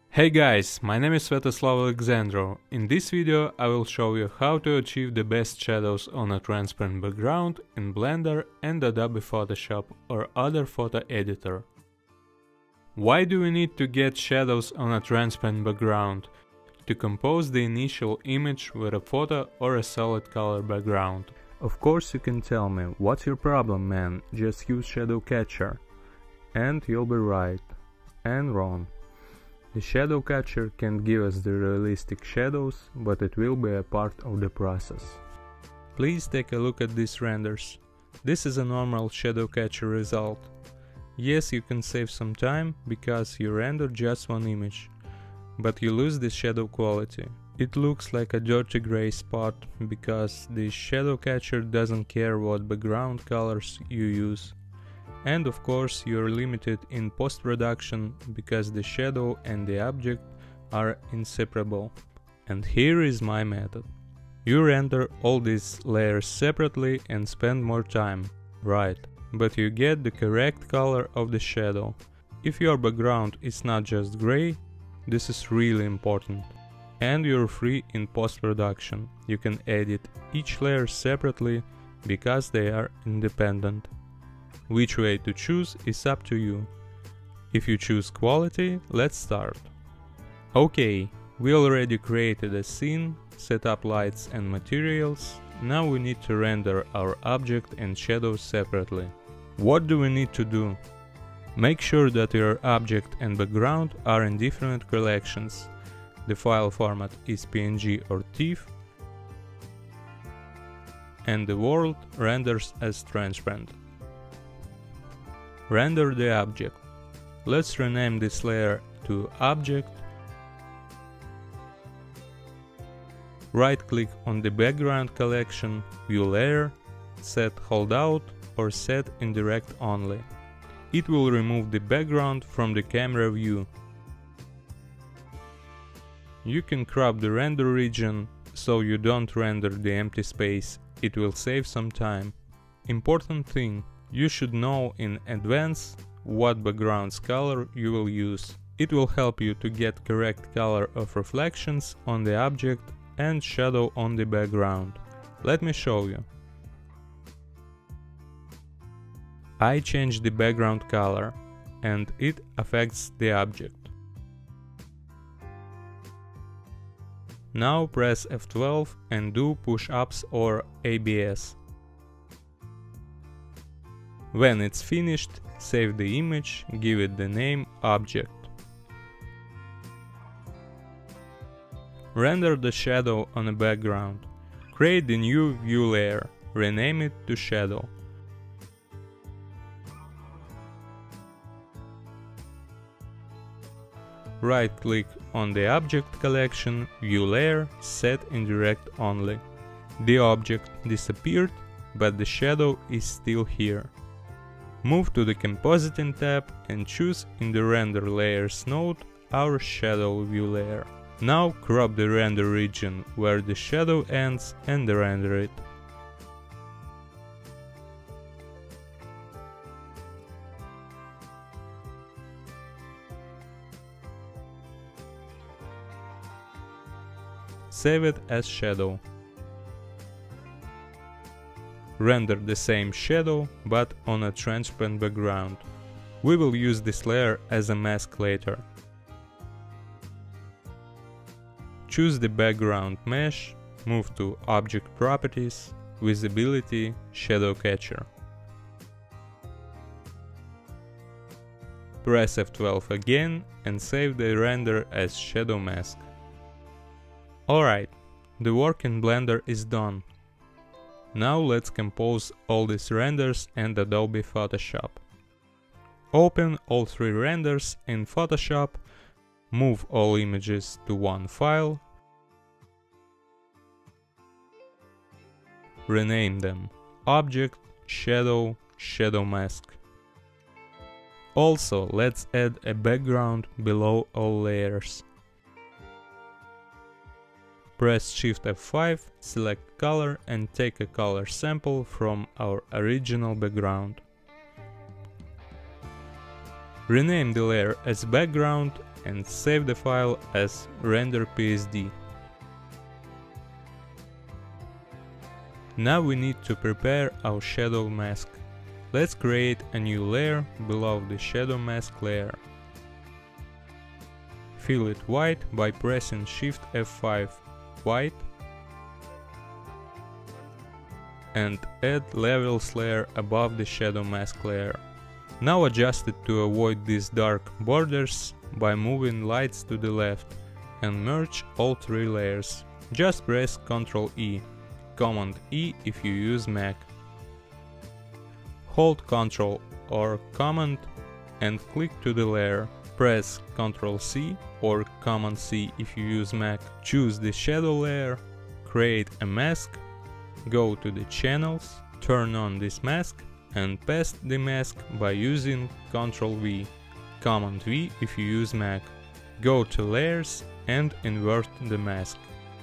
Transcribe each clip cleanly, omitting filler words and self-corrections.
Hey guys, my name is Svetoslav Alexandrov. In this video I will show you how to achieve the best shadows on a transparent background in Blender and Adobe Photoshop or other photo editor. Why do we need to get shadows on a transparent background? To compose the initial image with a photo or a solid color background. Of course you can tell me, what's your problem, man, just use shadow catcher. And you'll be right. And wrong. The shadow catcher can't give us the realistic shadows, but it will be a part of the process. Please take a look at these renders. This is a normal shadow catcher result. Yes, you can save some time, because you render just one image, but you lose the shadow quality. It looks like a dirty gray spot, because the shadow catcher doesn't care what background colors you use. And of course you're limited in post-production because the shadow and the object are inseparable. And here is my method. You render all these layers separately and spend more time, right, but you get the correct color of the shadow. If your background is not just gray, this is really important. And you're free in post-production. You can edit each layer separately because they are independent. Which way to choose is up to you. If you choose quality, let's start. Okay, we already created a scene, set up lights and materials. Now we need to render our object and shadows separately. What do we need to do? Make sure that your object and background are in different collections. The file format is PNG or TIFF, and the world renders as transparent. Render the object. Let's rename this layer to Object. Right-click on the background collection, View Layer, set Holdout or set Indirect Only. It will remove the background from the camera view. You can crop the render region so you don't render the empty space. It will save some time. Important thing. You should know in advance what background's color you will use. It will help you to get correct color of reflections on the object and shadow on the background. Let me show you. I changed the background color and it affects the object. Now press F12 and do push-ups or ABS. When it's finished, save the image, give it the name Object. Render the shadow on a background. Create the new view layer, rename it to Shadow. Right-click on the object collection, View Layer, set Indirect Only. The object disappeared, but the shadow is still here. Move to the Compositing tab and choose in the Render Layers node our Shadow view layer. Now crop the render region where the shadow ends and render it. Save it as shadow. Render the same shadow, but on a transparent background. We will use this layer as a mask later. Choose the background mesh, move to Object Properties, Visibility, Shadow Catcher. Press F12 again and save the render as Shadow Mask. Alright, the work in Blender is done. Now let's compose all these renders in Adobe Photoshop. Open all three renders in Photoshop, move all images to one file, rename them Object, Shadow, Shadow Mask. Also, let's add a background below all layers. Press Shift F5, select color and take a color sample from our original background. Rename the layer as background and save the file as render.psd. Now we need to prepare our shadow mask. Let's create a new layer below the shadow mask layer. Fill it white by pressing Shift F5, white, and add levels layer above the shadow mask layer. Now adjust it to avoid these dark borders by moving lights to the left and merge all three layers. Just press Ctrl E, Command E if you use Mac. Hold Ctrl or Command and click to the layer. Press Ctrl C or Command C if you use Mac. Choose the shadow layer, create a mask, go to the channels, turn on this mask and paste the mask by using Ctrl V, Command V if you use Mac. Go to layers and invert the mask.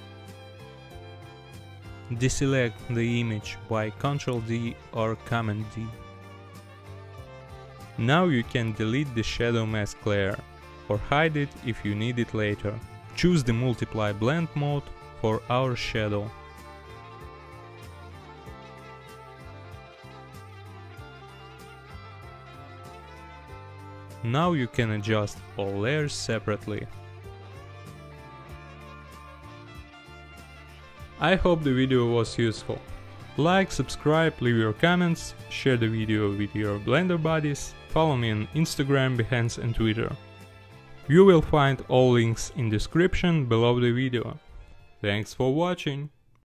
Deselect the image by Ctrl D or Command D. Now you can delete the shadow mask layer or hide it if you need it later. Choose the multiply blend mode for our shadow. Now you can adjust all layers separately. I hope the video was useful. Like, subscribe, leave your comments, share the video with your Blender buddies, follow me on Instagram, Behance and Twitter. You will find all links in description below the video. Thanks for watching!